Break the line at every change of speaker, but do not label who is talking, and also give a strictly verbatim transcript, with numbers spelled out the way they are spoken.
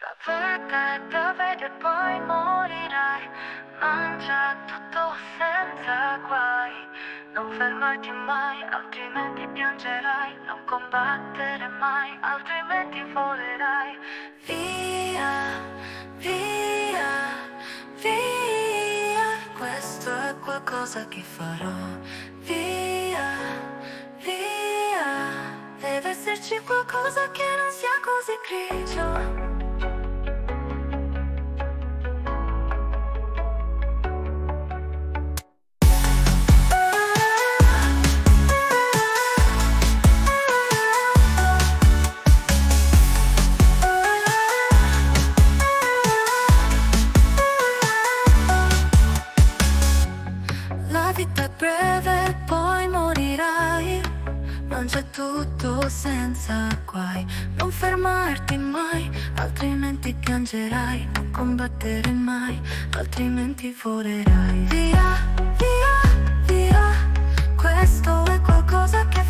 Perché lo vedi e poi morirai. Mangia tutto senza guai. Non fermarti mai, altrimenti piangerai. Non combattere mai, altrimenti volerai. Via, via, via. Questo è qualcosa che farò. Via, via. Deve esserci qualcosa che non sia così grigio. La vita è breve, poi morirai. Mangia tutto senza guai. Non fermarti mai, altrimenti piangerai. Non combattere mai, altrimenti volerai. Via, via, via. Questo è qualcosa che